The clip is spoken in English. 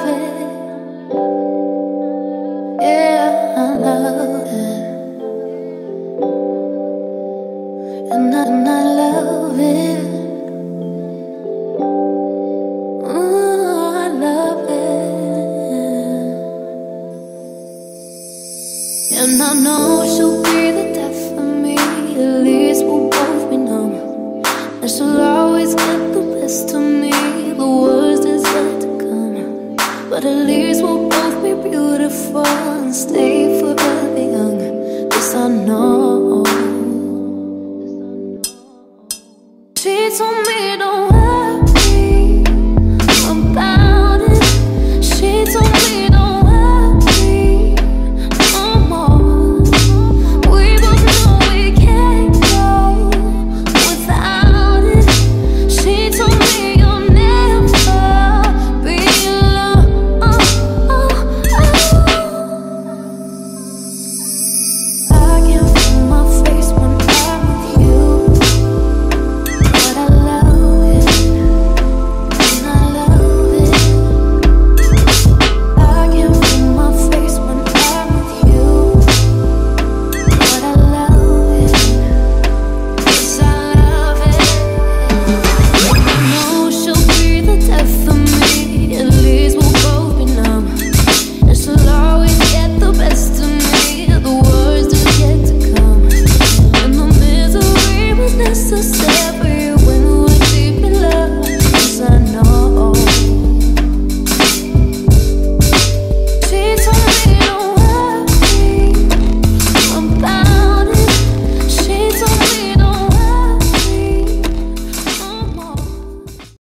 love it. Yeah, I love it. And I love it. Ooh, I love it. And I know she'll be the death of me. At least we'll both be numb. And she'll always get the best of me. The worst is yet to come. But at least we'll both be beautiful and stay